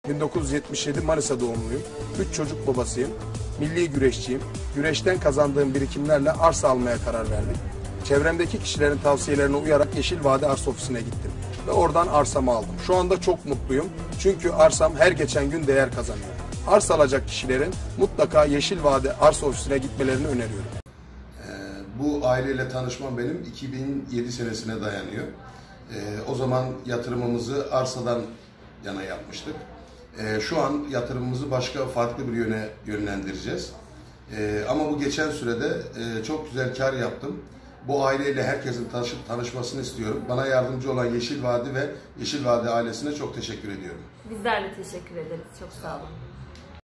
1977 Manisa doğumluyum. 3 çocuk babasıyım. Milli güreşçiyim. Güreşten kazandığım birikimlerle arsa almaya karar verdim. Çevremdeki kişilerin tavsiyelerine uyarak Yeşil Vade Arsa Ofisi'ne gittim. Ve oradan arsamı aldım. Şu anda çok mutluyum. Çünkü arsam her geçen gün değer kazanıyor. Arsa alacak kişilerin mutlaka Yeşil Vade Arsa Ofisi'ne gitmelerini öneriyorum. Bu aileyle tanışmam benim 2007 senesine dayanıyor. O zaman yatırımımızı arsadan yana yapmıştık. Şu an yatırımımızı başka farklı bir yöne yönlendireceğiz. Ama bu geçen sürede çok güzel kar yaptım. Bu aileyle herkesin tanışmasını istiyorum. Bana yardımcı olan Yeşil Vade ve Yeşil Vade ailesine çok teşekkür ediyorum. Bizler de teşekkür ederiz. Çok sağ olun.